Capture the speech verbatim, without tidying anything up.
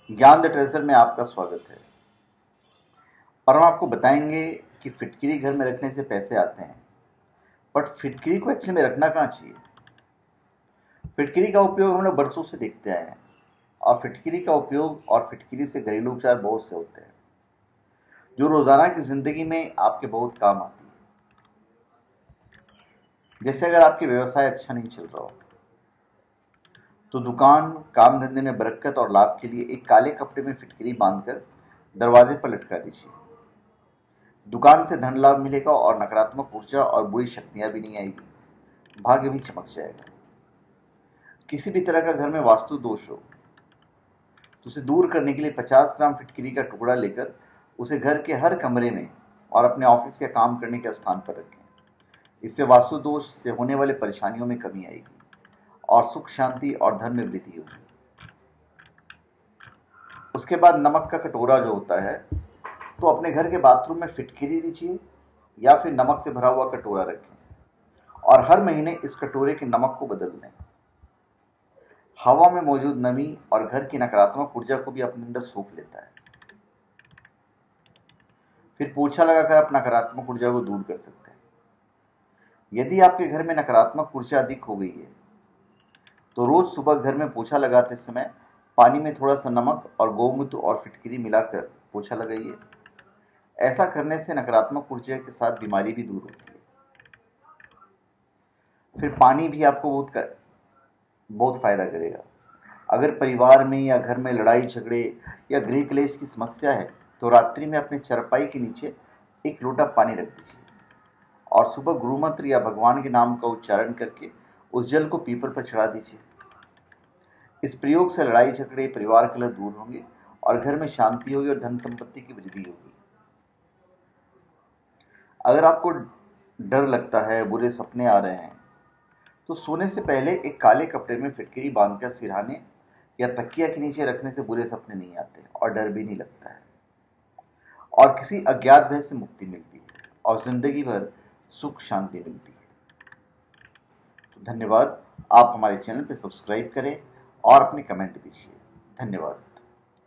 ज्ञान the treasure में आपका स्वागत है। और हम आपको बताएंगे कि फिटकरी घर में रखने से पैसे आते हैं, बट फिटकरी को एक्चुअली में रखना कहाँ चाहिए। फिटकरी का उपयोग हम लोग बरसों से देखते आए हैं, और फिटकरी का उपयोग और फिटकरी से घरेलू उपचार बहुत से होते हैं जो रोजाना की जिंदगी में आपके बहुत काम आती है। जैसे अगर आपके व्यवसाय अच्छा नहीं चल रहा हो तो दुकान काम धंधे में बरकत और लाभ के लिए एक काले कपड़े में फिटकरी बांधकर दरवाजे पर लटका दीजिए। दुकान से धन लाभ मिलेगा और नकारात्मक ऊर्जा और बुरी शक्तियां भी नहीं आएगी, भाग्य भी चमक जाएगा। किसी भी तरह का घर में वास्तु दोष हो तो उसे दूर करने के लिए पचास ग्राम फिटकरी का टुकड़ा लेकर उसे घर के हर कमरे में और अपने ऑफिस या काम करने के स्थान पर रखें। इससे वास्तु दोष से होने वाले परेशानियों में कमी आएगी और सुख शांति और धन में वृद्धि होगी। उसके बाद नमक का कटोरा जो होता है, तो अपने घर के बाथरूम में फिटकरी लीजिए या फिर नमक से भरा हुआ कटोरा रखें और हर महीने इस कटोरे के नमक को बदल दें। हवा में मौजूद नमी और घर की नकारात्मक ऊर्जा को भी अपने अंदर सोख लेता है। फिर पोछा लगाकर आप नकारात्मक ऊर्जा को दूर कर सकते हैं। यदि आपके घर में नकारात्मक ऊर्जा अधिक हो गई है तो रोज सुबह घर में पोछा लगाते समय पानी में थोड़ा सा नमक और गोमूत्र और फिटकरी मिलाकर पोछा लगाइए। ऐसा करने से नकारात्मक ऊर्जा के साथ बीमारी भी दूर होती है। फिर पानी भी आपको बहुत कर, बहुत फायदा करेगा। अगर परिवार में या घर में लड़ाई झगड़े या गृह क्लेश की समस्या है तो रात्रि में अपने चरपाई के नीचे एक लोटा पानी रख दीजिए और सुबह गुरु मंत्र या भगवान के नाम का उच्चारण करके उस जल को पीपर पर चढ़ा दीजिए। इस प्रयोग से लड़ाई झगड़े, परिवार कलह दूर होंगे और घर में शांति होगी और धन संपत्ति की वृद्धि होगी। अगर आपको डर लगता है, बुरे सपने आ रहे हैं, तो सोने से पहले एक काले कपड़े में फिटकरी बांधकर सिरहाने या तकिया के नीचे रखने से बुरे सपने नहीं आते और डर भी नहीं लगता है और किसी अज्ञात भय से मुक्ति मिलती है और जिंदगी भर सुख शांति मिलती है। तो धन्यवाद। आप हमारे चैनल पर सब्सक्राइब करें और अपने कमेंट दीजिए। धन्यवाद।